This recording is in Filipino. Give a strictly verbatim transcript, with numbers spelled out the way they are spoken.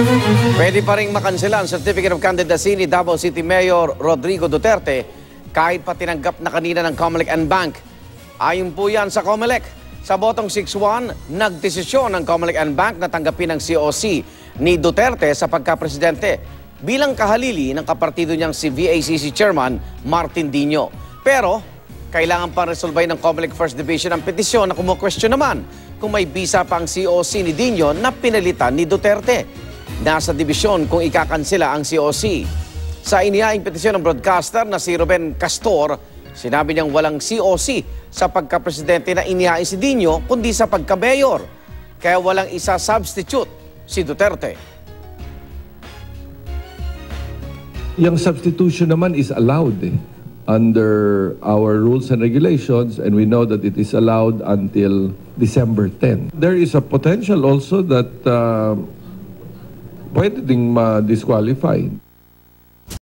Pwede pa rin makansela ang Certificate of Candidacy ni Davao City Mayor Rodrigo Duterte kahit pa tinanggap na kanina ng Comelec and Bank. Ayon po yan sa Comelec. Sa botong six one, nagdesisyon ng Comelec and Bank na tanggapin ang C O C ni Duterte sa pagkapresidente bilang kahalili ng kapartido niyang si V A C C Chairman Martin Dino. Pero kailangan pa resolbahin ng Comelec First Division ang petisyon na kumu-question naman kung may bisa pang C O C ni Dino na pinalitan ni Duterte. Nasa dibisyon kung ikakansela ang C O C. Sa inihaing petisyon ng broadcaster na si Ruben Castor, sinabi niyang walang C O C sa pagka-presidente na inihain si Dino kundi sa pagka-mayor. Kaya walang isa substitute si Duterte. Yung substitution naman is allowed eh, under our rules and regulations, and we know that it is allowed until December tenth. There is a potential also that uh, pwede ding ma-disqualify.